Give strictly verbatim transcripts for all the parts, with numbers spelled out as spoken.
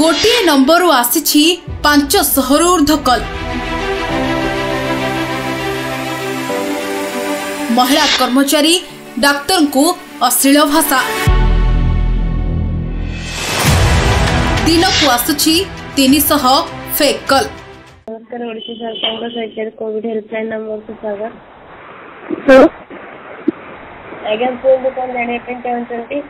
गोटे नंबर आसी पांच शहर ऊर्ध्व कल। महिला कर्मचारी डाक्तर को अश्लील भाषा। दिन को आसुची तीन सौ फेक कल। नमस्कार, ओडिशा सरकार सहचार कोविड हेल्पलाइन नंबर को स्वागत। आज्ञा फोन कौन जाने चाहते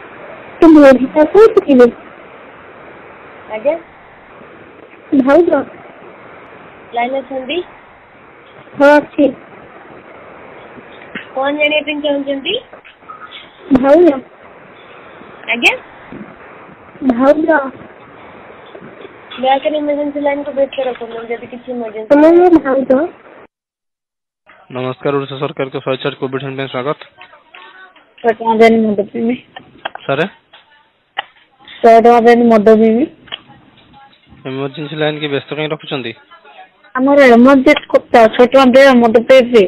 आज्ञा भाउज लाइन अच्छी हाँ अच्छी कौन जाने चाहते भाउज आज्ञा भाउज दयाकर इमरजेंसी लाइन को वेट करो जब किसी इमरजेंसी भाउज। नमस्कार, ओडिशा सरकार के सहचार कोविड हेल्पलाइन स्वागत। सर मद पीबी इमरजेंसी लाइन की व्यस्त कहीं रखुचंदी हमर इमरजेंसी कोता छोट मद पीबी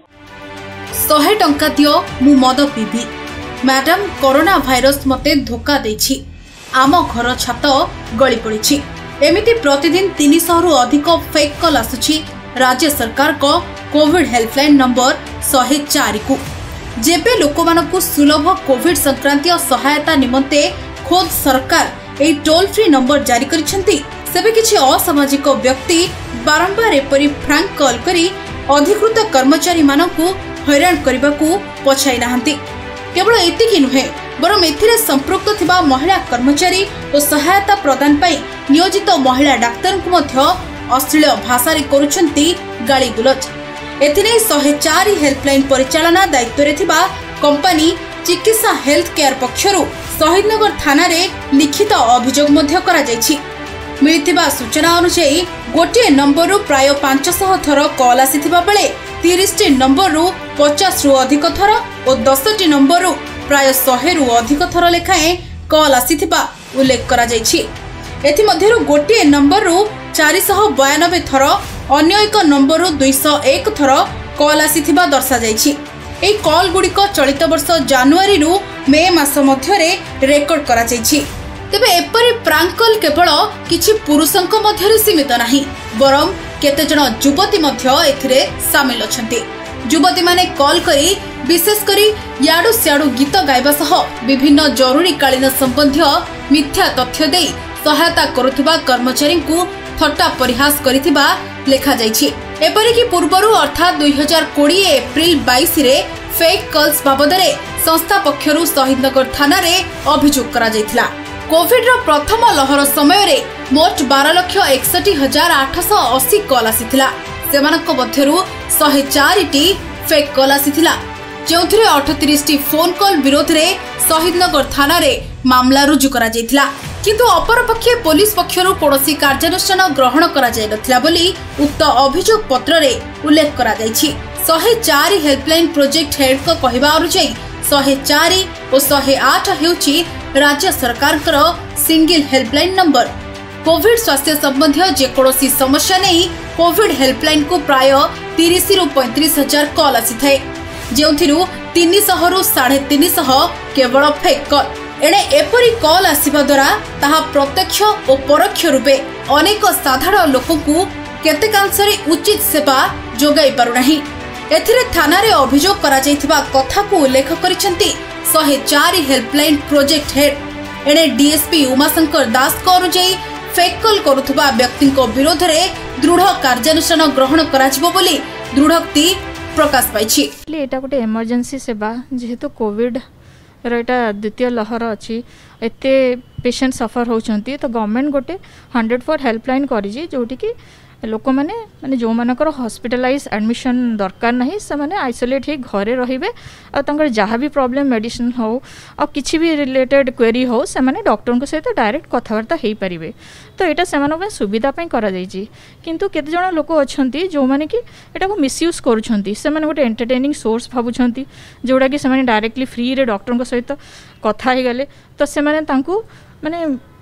सौ टंका दियो मु मद पीबी। मैडम कोरोना भाइरस मते धोखा देछि, आम घर छात गली पड़ी। एमिति प्रतिदिन तीन सौ रु अधिक फेक कॉल आसुछि राज्य सरकार को कोविड हेल्पलाइन नंबर सौ चार को। जेबे लोकमानकु सुलभ कोविड संक्रांतीय सहायता निमंते खोद सरकार ए टोल फ्री नंबर जारी करिसेंती, सेबे किछि असामाजिक व्यक्ति बारंबार एपरि फ्रैंक कॉल करी अधिकृत कर्मचारी मानकु हैरान करबाकू पछाई नाहंती। केवल एतिकी नुहे बरम एथिरे संपृक्त थिबा महिला कर्मचारी और सहायता प्रदान पाई नियोजित महिला डाक्तर को मध्य अश्लील भाषा रे करूछंती गाली गुलज। एथिने सौ चार हेल्पलाइन परिचालना दायित्व रे थिबा कंपनी चिकित्सा हेल्थ केयर पक्षरु शहीदनगर थाना रे लिखित अभियोग मध्य करा जायछि। मिलिथिबा सूचना अनुसार गोटे नंबर प्राय पांच सौ थर कॉल आसीथिबा बेले तीस टी नंबर पचास रु अधिक थर और दस टी नंबर प्राय सौ रु अधिक थर लेखाएं कॉल आसीथिबा उल्लेख करा जायछि। एथि मध्यरु गोटे नंबर चार सौ बयानबे थर अन्य एक नंबर दुई सौ एक थर कॉल आसीथिबा दर्शा जायछि। एई कॉल गुड़िक चलित वर्ष जनवरी रु मे मास मध्यरे रेकर्ड करा जायछि। तेबे एपरि प्रांक कॉल केवल किछि पुरुषंक मध्यरे सीमित नाही, बरम केते जण युवती मध्य एथिरे शामिल अछंती। युवती माने कॉल करी विशेष करी याडू स्याडू गीत गाइबा सह विभिन्न जरूरी कालीन संबंधी मिथ्या तथ्य देई सहायता करुथिबा कर्मचारी को थट्टा परिहास करिथिबा लेखा जायछि। एपरि कि पूर्वरु अर्थात दुई हजार बीस एप्रिल बाईस रे फेक कॉल्स बाबदरे संस्था पक्षरु शहीदनगर थाना रे अभियोग करा जायथिला। कोविड रो प्रथम लहर समय रे मोट बारह लक्ष एकसठ हजार आठ सौ अस्सी कॉल आसीथिला। सेमानक मध्यरु सौ चार टी फेक कॉल आसीथिला, जेउथिरे अड़तीस टी फोन कॉल विरोध रे शहीदनगर थाना रे मामला रुजु करा जायथिला। किंतु अपरपक्षे पुलिस पक्षरु कोनोसी कार्यानुष्ठान ग्रहण करा जाय नथिला बोली उक्त अभियोग पत्र रे उल्लेख करा जायछि। सौ चार हेल्पलाइन प्रोजेक्ट हेड को कहबा अनुसार सौ चार और सौ आठ हेउछि राज्य सरकार सिंगल हेल्पलाइन नंबर। कोविड स्वास्थ्य संबंधी जेकोसी समस्या नहीं कोविड हेल्पलाइन को प्राय तीस रु पैंतीस हजार कॉल आसी थाए, जेउथिरु तीन सौ रु साढ़े तीन सौ केवल फेक कॉल। एणे एपरी कॉल आसीबा द्वारा ताहा प्रत्यक्ष और परोक्ष रूपे अनेक साधारण लोकंकु केतेकांशरे उचित सेवा जोगाई पारु नाही। एथिरे थाना रे अभियोग करा जायथिबा कथा को उल्लेख करिसेंती सौ चार हेल्पलाइन प्रोजेक्ट हेड। एणे डीएसपी उमाशंकर दास को अनुसार फेक कॉल करुथबा व्यक्ति विरोध रे दृढ़ कार्यानुष्ठान ग्रहण कराजिबो बोली दृढ़ोक्ति प्रकाश पाइछि। एटा गोटे इमरजेंसी सेवा जेहेतु कोविड रटा द्वितीय लहर अच्छी एते पेशेंट सफर होचंती, तो गवर्नमेंट गोटे हंड्रेड फोर हेल्पलाइन करिछि जोटी कि लोक मैंने माने जो मानकर हॉस्पिटलाइज एडमिशन दरकार नहीं से माने आइसोलेट ही घरे रहिबे और जहाँ भी प्रॉब्लम मेडिसिन हो और किसी भी रिलेटेड क्वेरी हो से माने डॉक्टर को सहित डायरेक्ट कथबार्ता हो पारे। तो यहाँ से सुविधा करा जाइछि। किंतु केते जण लोक अछंती जो माने कि एटा को मिसयूज करूछंती, से माने गोटे एंटरटेनिंग सोर्स भाबुछंती जोड़ा कि से माने डायरेक्टली फ्री रे डॉक्टर को सहित कथा ही गले तो से माने तांकू माने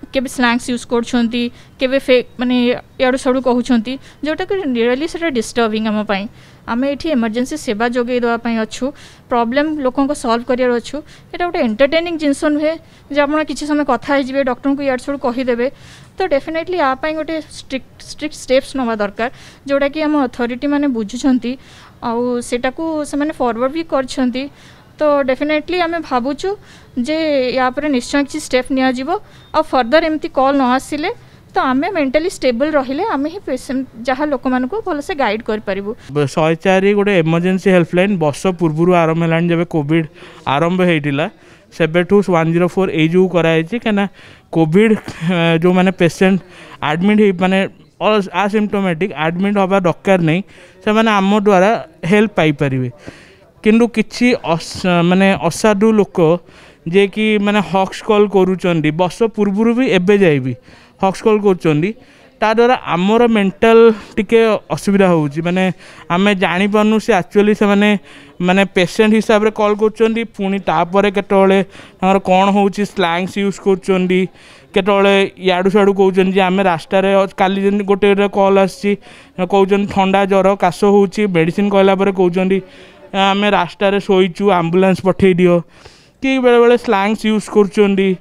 केबे स्लैंग्स यूज करछंती केबे फेक माने याडू सडू कहउछंती जोटा कि रियली सेटा डिस्टर्बिंग हम पई आम ये इमरजेंसी सेवा जोगे देवाई अच्छु प्रॉब्लम लोकों को सॉल्व करियार अच्छु एटा गोटे एंटरटेनिंग जिनस नुहे जे आप किसी समय कथा हो डॉक्टर को यार सब कहीदेवे तो डेफिनेटली यापाई गोटे स्ट्रिक्ट स्ट्रिक्ट स्टेप्स नवा दरकार जोटा कि आम अथॉरिटी माने बुझुछंती आउ सेटा को से माने फॉरवर्ड भी करछंती तो डेफिनेटली आम भावुचु जे या पर निश्चय किसी स्टेप निया जिवो आ फर्दर एमती कॉल न आसिले तो आम मेंटली स्टेबल रहिले आम ही पेशेंट जहाँ लोक मान को भल से गाइड कर परिबु। शहे चार गोटे इमरजेंसी हेल्पलाइन वर्ष पूर्व आरंभ है जब कोविड आरंभ होता सेबेठू वन जीरो फोर ए जो कराई कहीं कोविड जो माने पेशेंट एडमिट माने आसिम्टोमेटिक एडमिट हवा दरकार नहीं से माने आम द्वारा हेल्प पाई परिबे किंतु किछि माने असाधु लोक जे कि माने हॉक्स कॉल करूचंदी वर्ष पूर्व भी एबे जाइबी हॉक्स कॉल करूचंदी ता द्वारा आमर मेंटल टिके असुविधा होउची माने आमे जानि पानु से एक्चुअली से माने माने पेशेंट हिसाब रे कॉल करूचंदी पुनी तापरे केतोले हमर कोन होउची स्लैंग्स यूज करूचंदी केतोले याडू साडू कहउचंदी जे आमे रास्ता रे काली जन गोटे कॉल आसी कहउचंदी ठंडा ज्वर काश होउची मेडिसिन कहला परे कहउचंदी आमे रास्ता रे सोइचू एम्बुलेंस पठेई दियो कि बेले बेले स्लैंग्स यूज करूचंदी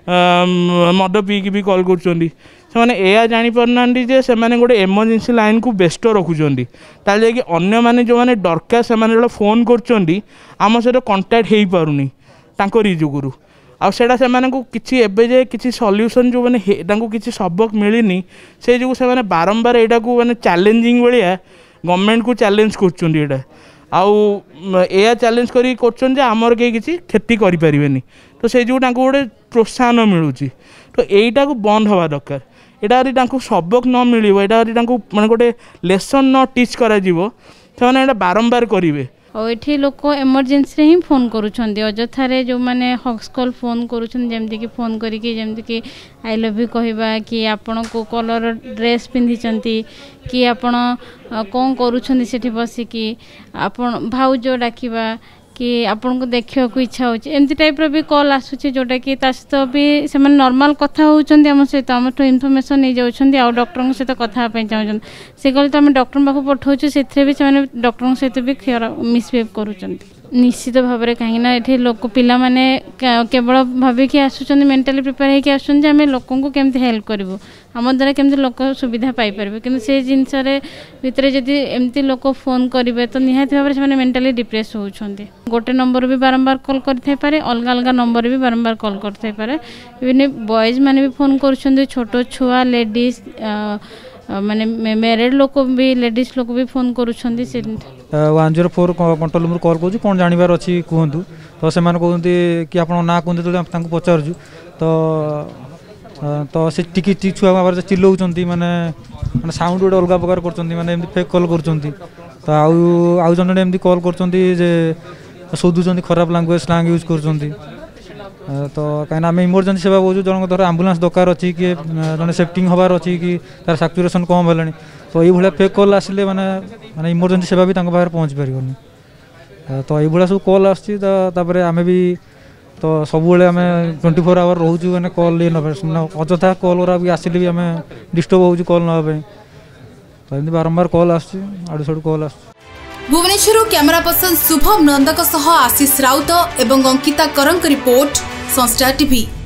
मद पीकी भी कॉल करूचंदी से यह जापर जे से गोटे इमरजेंसी लाइन को व्यस्त रखुच्च ताले कि अन्य माने जो माने दरकार से माने फोन करुँच आम सहित कंटाक्ट हो पारुनी तांकरी जुगुरु आ सेटा से माने को किछि एबे जे किछि सॉल्यूशन जो माने किछि सबक मिलनी से जो से माने बारंबार एटा को माने चैलेंजिंग भाया गवर्नमेंट को चैलेंज करुँच एटा आउ या चैलेंज करी करछन जे हमर के किछि खेती करि परिबेनी तो से जो तांको गोटे प्रोत्साहन मिलुची तो एटा को बंद हवा दरकार एटा यदि तांको सबक न मिलिबो एटा यदि तांको माने गोटे लेसन न टीच करा जिवो से माने एटा बारंबार करिवे और ये लोक इमरजेंसी ही फोन करुँच अजथारे जो मैंने हॉक्स कॉल फोन करुँच कि फोन करके जमती कि आई लव यू कहवा कि आपण को कलर ड्रेस पिंधि कि आपण कौन करुँच बसिकी आपण भाउज डाकिबा कि आपन को देखियो को इच्छा होची एमती टाइप रो भी कॉल आसुची जोटा कि तासत भी से मन नॉर्मल कथा होचंदी हम सहित हम तो इन्फॉर्मेशन नहीं जाउछंदी आ डॉक्टर को सहित कथा पय चाहछन से कहले तो हम डॉक्टर बाखु पठौछु सेथरे भी से डॉक्टर सहित भी मिसबिहेव करूचंदी निश्चित भाव में कहीं ये लोक पिला माने केवल भाविकी आसुचंदी मेंटली प्रिपेयर होकर आसुचंदी आम लोकों को केमती हेल्प करूँ आम द्वारा केमती लोक सुविधा पाई पारे कि से जिनस भितर जदि एमती लोक फोन करेंगे तो निहाती भाव में मेंटली डिप्रेस होती गोटे नंबर भी बारंबार कॉल करते पारे अलग अलग नंबर भी बारंबार कॉल करते पारे इवन बॉयज मैंने भी फोन कर छोट छुआ लेडीज माने मैरिड लोक भी लेडीज लोक भी फोन करुछंदी से one zero four control room call करूँ कौन जानवर अच्छी कहतु तो से कहते कि आप ना कहते तो पचारूँ तो तो से टिकी छुआ बाबा चिल्लाऊँ माने माने साउंड गोटे अलग प्रकार कर फेक कॉल कर तो आउ आउ जन एमती कॉल कर शोधुंट खराब लैंग्वेज स्लैंग यूज कर तो कहीं आम इमरजेंसी सेवा बोलूँ जन धर आम्बुलांस दरकार अच्छी कि जन सेफ्टिंग हबार अच्छी कि तार सैचुरेशन कम है तो ये फेक कॉल आसिले माने माने इमरजेंसी सेवा भी पाखे पहुँची पार तो ये सब कॉल आसपर आम भी तो सब आम ट्वेंटी फोर आवर रोचु मैंने कॉल ये ना अजथा कॉल गुरा भी आसिले भी आम डिस्टर्ब हो कॉल नापी तो एमती बारंबार कॉल आड़ू साड़ू कॉल आस भुवनेश्वर कैमरा पर्सन शुभम नंदक सह आशीष राउत एवं अंकिता करंक रिपोर्ट संस्टार टीवी।